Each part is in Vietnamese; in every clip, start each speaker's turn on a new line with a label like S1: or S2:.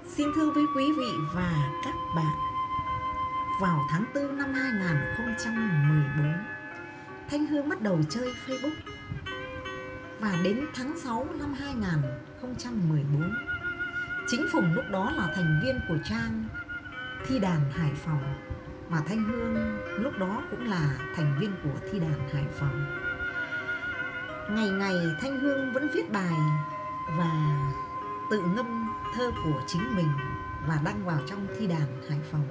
S1: Xin thưa với quý vị và các bạn, vào tháng 4 năm 2014, Thanh Hương bắt đầu chơi Facebook. Và đến tháng 6 năm 2014, chính Phùng lúc đó là thành viên của trang Thi Đàn Hải Phòng, và Thanh Hương lúc đó cũng là thành viên của Thi Đàn Hải Phòng. Ngày ngày Thanh Hương vẫn viết bài và tự ngâm thơ của chính mình và đăng vào trong Thi Đàn Hải Phòng.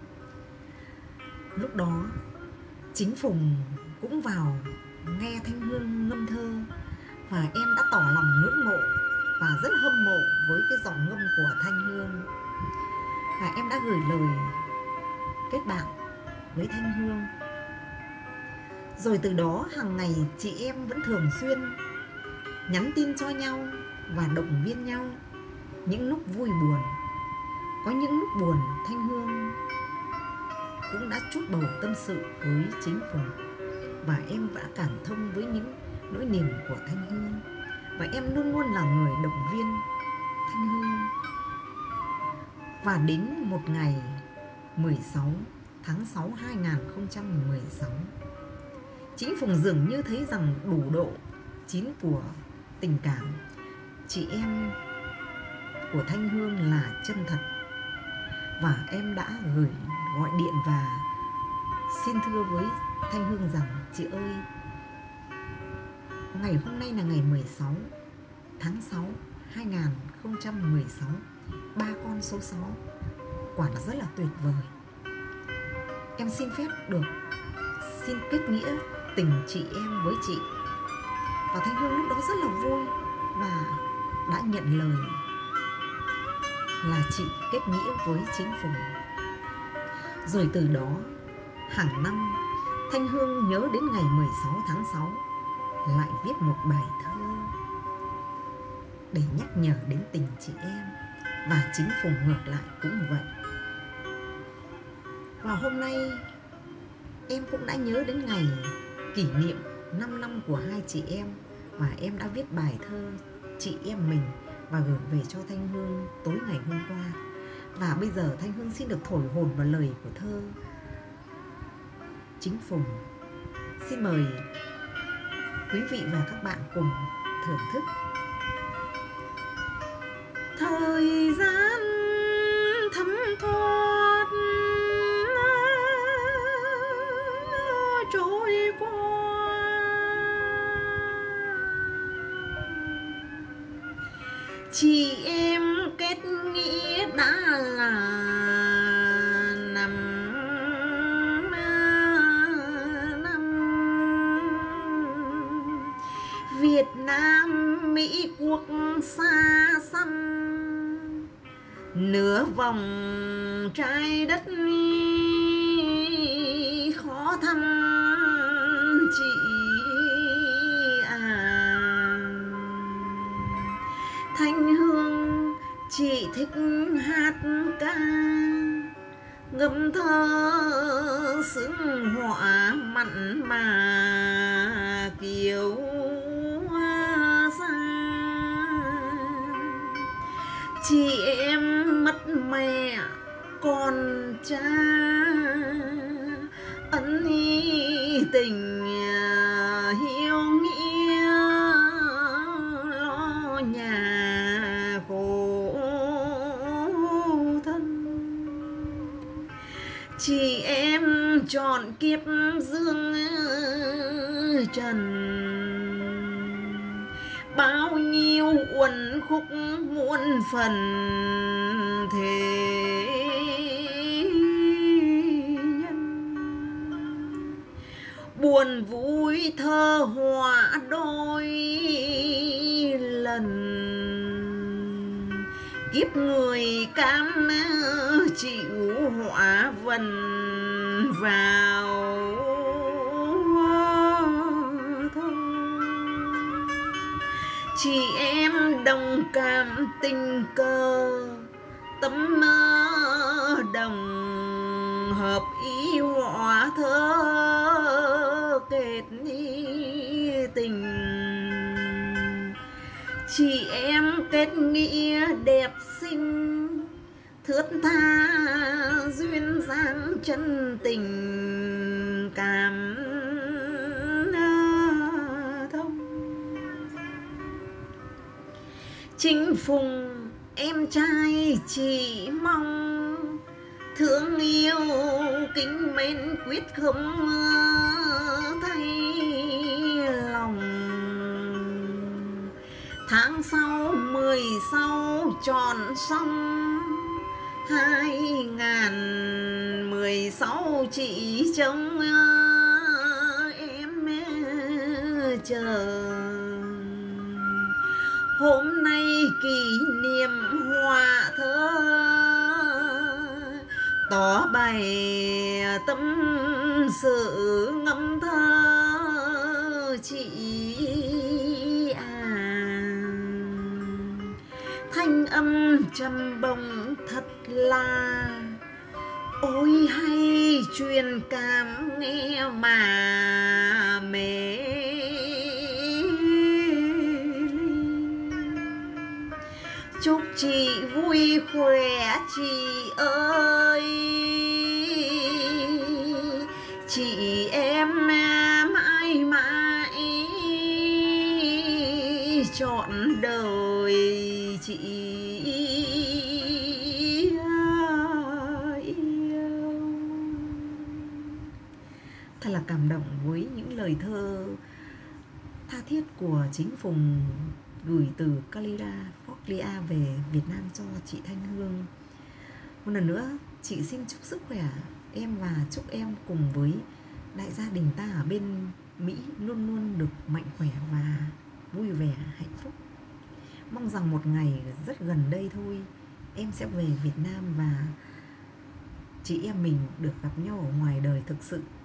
S1: Lúc đó chính Phùng cũng vào nghe Thanh Hương ngâm thơ, và em đã tỏ lòng ngưỡng mộ và rất hâm mộ với cái giọng ngâm của Thanh Hương. Và em đã gửi lời kết bạn với Thanh Hương. Rồi từ đó hàng ngày chị em vẫn thường xuyên nhắn tin cho nhau và động viên nhau những lúc vui buồn. Có những lúc buồn Thanh Hương cũng đã trút bầu tâm sự với chính Phùng, và em đã cảm thông với những nỗi niềm của Thanh Hương, và em luôn luôn là người động viên Thanh Hương. Và đến một ngày 16 tháng 6 2016, chính Phùng dường như thấy rằng đủ độ chín của tình cảm chị em của Thanh Hương là chân thật, và em đã gọi điện và xin thưa với Thanh Hương rằng: chị ơi, ngày hôm nay là ngày 16 tháng 6 2016, ba con số 6 quả là rất là tuyệt vời. Em xin phép được xin kết nghĩa tình chị em với chị. Và Thanh Hương lúc đó rất là vui và đã nhận lời là chị kết nghĩa với chính Phùng. Rồi từ đó hàng năm Thanh Hương nhớ đến ngày 16 tháng 6 lại viết một bài thơ để nhắc nhở đến tình chị em, và chính Phùng ngược lại cũng vậy. Và hôm nay em cũng đã nhớ đến ngày kỷ niệm 5 năm của hai chị em, và em đã viết bài thơ chị em mình và gửi về cho Thanh Hương tối ngày hôm qua. Và bây giờ Thanh Hương xin được thổi hồn vào lời của thơ chính Phùng. Xin mời quý vị và các bạn cùng thưởng thức. Thời gian thấm thoát trôi qua, chị em kết nghĩa đã là năm Việt Nam Mỹ quốc xa xăm, nửa vòng trái đất khó thăm chị à. Thanh Hương chị thích hát ca, ngâm thơ xứng họa mặn mà kiều xa. Chị em mất mẹ con cha, ân tình hiếu nghĩa lo nhà khổ thân. Chị em chọn kiếp dương trần, bao nhiêu uẩn khúc muôn phần thế nhân. Buồn vui thơ họa đôi lần, kiếp người cam chịu họa vần vào thơ. Chị em đồng cảm tình cờ, tấm đồng hợp ý họa thơ kết tình. Chị em kết nghĩa đẹp xinh, thướt tha duyên dáng chân tình cảm thông. Chính Phùng em trai chỉ mong thương yêu kính mến quyết không thay lòng. Tháng sau 16 tròn xong 2016 chị trông em chờ. Hôm nay kỷ niệm hòa thơ tỏ bày tâm sự ngâm thơ chị à. Thanh âm trầm bồng thật là ôi hay truyền cảm nghe mà mê. Chúc chị vui khỏe chị ơi, chị em mãi mãi trọn đời chị yêu. Thật là cảm động với những lời thơ tha thiết của chính Phùng gửi từ California về Việt Nam cho chị Thanh Hương. Một lần nữa chị xin chúc sức khỏe em và chúc em cùng với đại gia đình ta ở bên Mỹ luôn luôn được mạnh khỏe và vui vẻ hạnh phúc. Mong rằng một ngày rất gần đây thôi em sẽ về Việt Nam và chị em mình được gặp nhau ở ngoài đời thực sự.